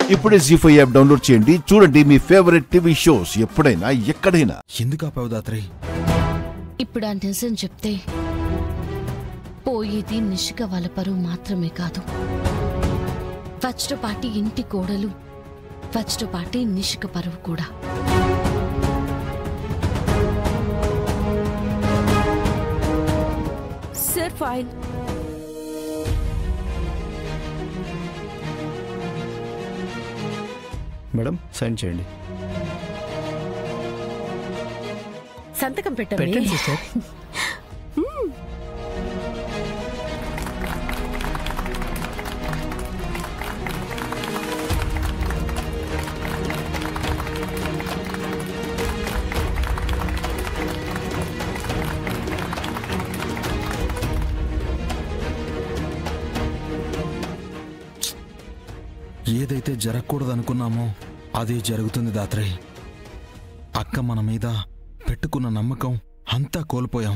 ఇప్పుడే జీ5 app download చేయండి. చూడండి మీ ఫేవరెట్ టీవీ షోస్ ఎప్పుడైనా ఎక్కడైనా. ఎందుకు ఆపావు దాత్రి? ఇప్పుడు ఆ నిజం చెప్తే పోయేది నిషిక వాళ్ళ పరువు మాత్రమే కాదు, వజ్రపాటి ఇంటి కోడలు, వజ్రపాటి నిషిక పరువు కూడా. Sir file. మేడం సైన్ చేయండి. సంతకం పెట్టండి సిస్టర్. ఏదైతే జరగకూడదు అనుకున్నామో అదే జరుగుతుంది దాత్రి. అక్క మన మీద పెట్టుకున్న నమ్మకం అంతా కోల్పోయాం.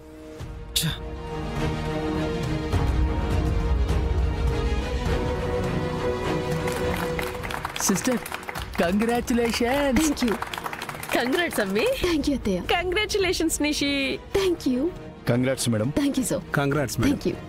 Sister congratulations. Thank you. Congrats అమ్మి. థ్యాంక్ యూ అత్తయ్య. Congratulations Nishi. Thank you. Congrats madam. Thank you so. Congrats madam. Thank you.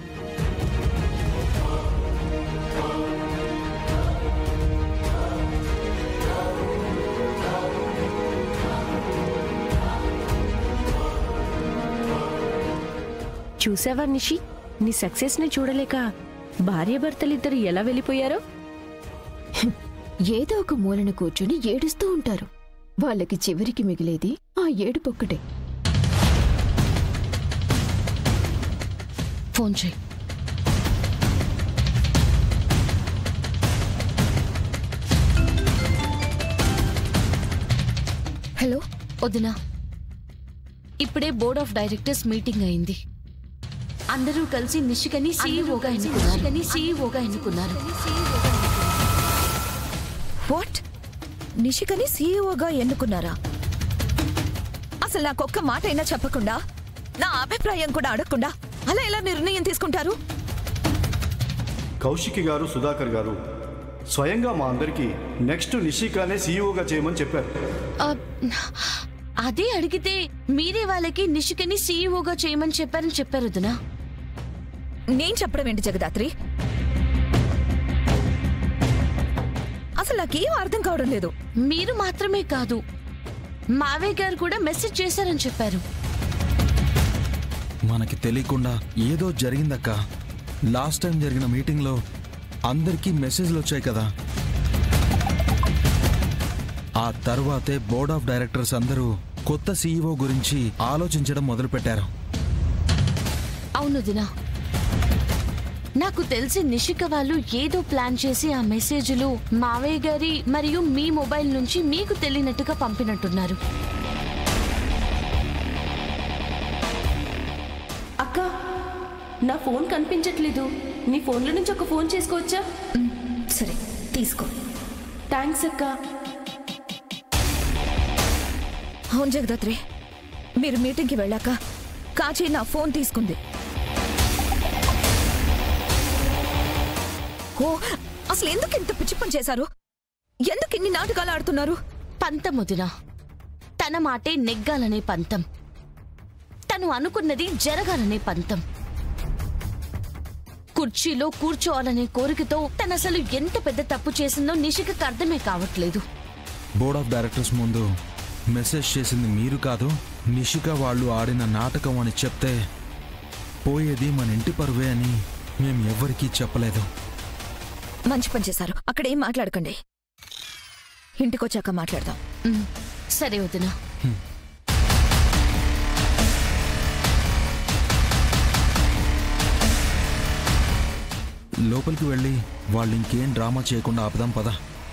చూసావా నిషి, నీ సక్సెస్ ని చూడలేక భార్యాభర్తలిద్దరు ఎలా వెళ్ళిపోయారో. ఏదో ఒక మూలన కూర్చొని ఏడుస్తూ ఉంటారు. వాళ్ళకి చివరికి మిగిలేది ఆ ఏడుపొక్కటే. ఫోన్ చేయి. హలో వదినా, ఇప్పుడే బోర్డ్ ఆఫ్ డైరెక్టర్స్ మీటింగ్ అయింది. అందరూ కలిసి నిషికని సీఈఓగా ఎన్నుకున్నారు. వాట్? నిషికని సీఈఓగా ఎన్నుకున్నారా? అసలు నాకొక్క మాట అయినా చెప్పకుండా, నా అభిప్రాయం కూడా అడగకుండా అలా ఎలా నిర్ణయం తీసుకుంటారు? కౌశికి గారు, సుధాకర్ గారు స్వయంగా మా అందరికి నెక్స్ట్ నిషికానే సీఈఓగా చేయమని చెప్పారు. అదే అడిగితే మీరే వాళ్ళకి నిషికని సీఈఓగా చేయమని చెప్పారు వదినా. నేను చెప్పడం ఏంటి జగదాత్రి? అసలు నాకేం అర్థం కావడం లేదు. మీరు మాత్రమే కాదు, మావయ్య గారు కూడా మెసేజ్ చేశారని చెప్పారు. మనకి తెలియకుండా ఏదో జరిగిందక్క. లాస్ట్ టైం జరిగిన మీటింగ్లో అందరికీ మెసేజ్లు వచ్చాయి కదా. ఆ తర్వాతే బోర్డ్ ఆఫ్ డైరెక్టర్స్ అందరూ కొత్త సీఈఓ గురించి ఆలోచించడం మొదలుపెట్టారు. అవును దినా, నాకు తెలిసి నిషిక వాళ్ళు ఏదో ప్లాన్ చేసి ఆ మెసేజ్లు మావయ్య గారి మరియు మీ మొబైల్ నుంచి మీకు తెలియనట్టుగా పంపినట్టున్నారు. అక్క, నా ఫోన్ కనిపించట్లేదు. నీ ఫోన్లో నుంచి ఒక ఫోన్ చేసుకోవచ్చా? సరే తీసుకో. థ్యాంక్స్ అక్క. అవును జగదాత్రి, మీరు మీటింగ్కి వెళ్ళాక కాచి నా ఫోన్ తీసుకుంది. ఓ, అసలు ఎందుకు ఇంత పిచ్చి పని చేశారు? ఎందుకు ఇన్ని నాటకాలు ఆడుతున్నారు? పంతం వదినా, తన మాటే నెగ్గాలనే పంతం, తను అనుకున్నది జరగాలనే పంతం. కుర్చీలో కూర్చోవాలనే కోరికతో తను అసలు ఎంత పెద్ద తప్పు చేసిందో నిషికకు అర్థమే కావట్లేదు. బోర్డ్ ఆఫ్ డైరెక్టర్స్ ముందు మెసేజ్ చేసింది మీరు కాదు, నిషిక వాళ్ళు ఆడిన నాటకం అని చెప్తే పోయేది మన ఇంటి పరువే అని మేము ఎవ్వరికీ చెప్పలేదు. మంచి పని చేశారు. అక్కడ ఏం మాట్లాడకండి, ఇంటికొచ్చాక మాట్లాడదాం. సరే వదినా. లోపలికి వెళ్ళి వాళ్ళు ఇంకేం డ్రామా చేయకుండా ఆపుదాం పదా.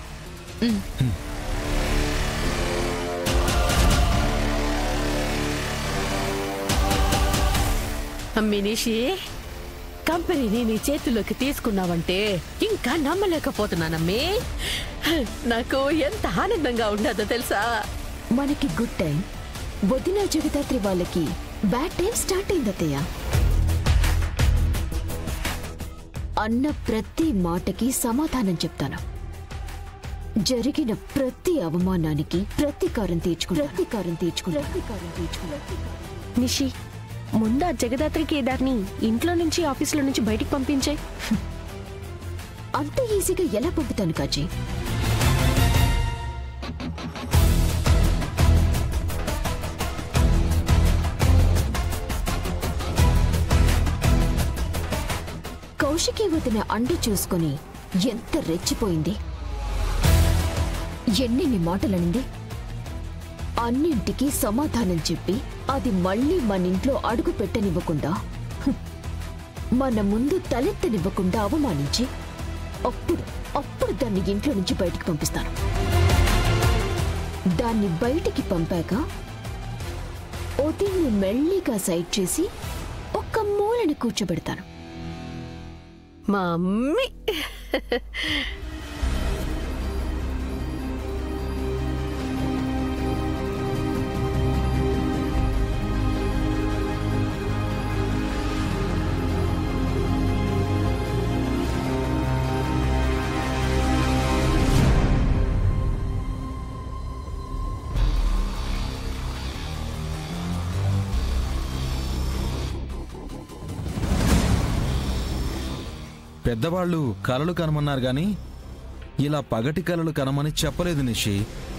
మినిషి, కంపెనీని నీ చేతుల్లోకి తీసుకున్నావంటే ఇంకా నమ్మలేకపోతున్నానమ్మి. నాకు ఎంత ఆనందంగా ఉండదో తెలుసా. మనకి గుడ్ టైం, వదిన జగదాత్రి వాళ్ళకి బ్యాడ్ టైం స్టార్ట్ అయింది అత్తయ్య. అన్న ప్రతి మాటకి సమాధానం చెప్తాను. జరిగిన ప్రతి అవమానానికి ప్రతీకారం తీర్చుకున్నా. నిషి, ముందు ఆ జగదాత్రి కేదార్ని ఇంట్లో నుంచి ఆఫీసులో నుంచి బయటికి పంపించాయి. అంత ఈజీగా ఎలా పంపుతాను కాజీ? కౌశికి వదిన అండ చూసుకుని ఎంత రెచ్చిపోయింది, ఎన్నెన్ని మాటలనింది. అన్నింటికీ సమాధానం చెప్పి అది మళ్ళీ మన ఇంట్లో అడుగు పెట్టనివ్వకుండా, మన ముందు తలెత్తనివ్వకుండా అవమానించి అప్పుడు దాన్ని ఇంట్లో నుంచి బయటికి పంపిస్తాను. దాన్ని బయటికి పంపాక వదిన్ని మెల్లిగా సైడ్ చేసి ఒక్క మూలని కూర్చోబెడతాను. మా అమ్మి పెద్దవాళ్ళు కలలు కనమన్నారు గాని ఇలా పగటి కలలు కనమని చెప్పలేదు నిషి.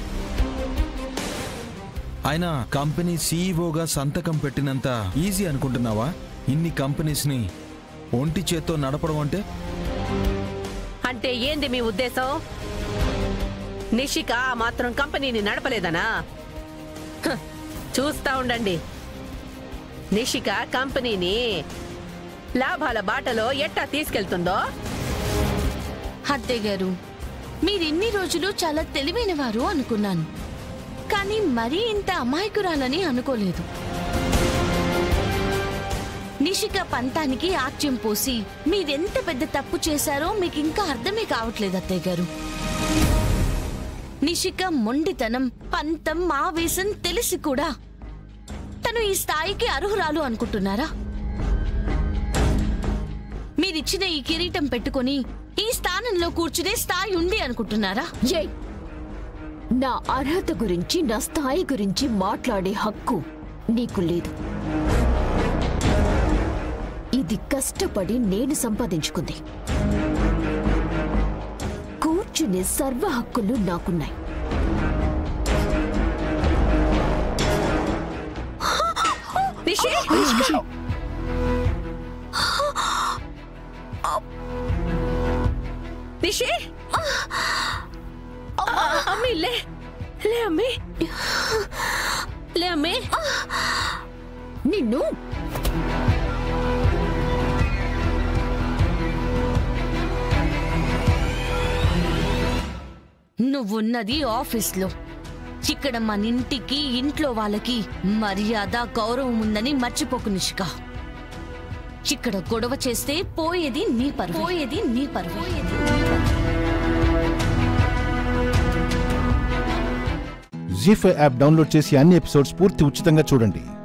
ఆయన కంపెనీ సీఈఓగా సంతకం పెట్టినంత ఈజీ అనుకుంటున్నావా ఇన్ని కంపెనీస్ని ఒంటి చేత్తో నడపడం అంటే? అంటే ఏంది మీ ఉద్దేశం? నిషిక మాత్రం కంపెనీని నడపలేదనా? చూస్తా ఉండండి, నిషిక కంపెనీని లాభాల బాటలో ఎట్టా తీసుకెళ్తుందో. అత్తయ్య గారు, మీరిన్ని రోజులు చాలా తెలివైనవారు అనుకున్నాను, కానీ మరీ ఇంత అమాయకురాలని అనుకోలేదు. నిషిక పంతానికి ఆక్ష్యం పోసి మీరెంత పెద్ద తప్పు చేశారో మీకు ఇంకా అర్థమే కావట్లేదు అత్తయ్య గారు. నిషిక మొండితనం, పంతం, ఆవేశం తెలిసి కూడా తను ఈ స్థాయికి అర్హురాలు అనుకుంటున్నారా? మీరిచ్చిన ఈ కిరీటం పెట్టుకుని ఈ స్థానంలో కూర్చునే స్థాయి ఉంది అనుకుంటున్నారా? నా అర్హత గురించి, నా స్థాయి గురించి మాట్లాడే హక్కు నీకు లేదు. ఇది కష్టపడి నేను సంపాదించుకుంది. కూర్చునే సర్వ హక్కులు నాకున్నాయి. నిషి, అమ్మి లే అమ్మి, లే అమ్మి. నిన్ను నువ్వున్నది ఆఫీస్లో. ఇక్కడ మన ఇంటికి, ఇంట్లో వాళ్ళకి మర్యాద, గౌరవం ఉందని మర్చిపోకు నిషిక. ఇక్కడ గొడవ చేస్తే పోయేది నీ పరువు. జీ5 యాప్ డౌన్లోడ్ చేసి అన్ని ఎపిసోడ్స్ పూర్తి ఉచితంగా చూడండి.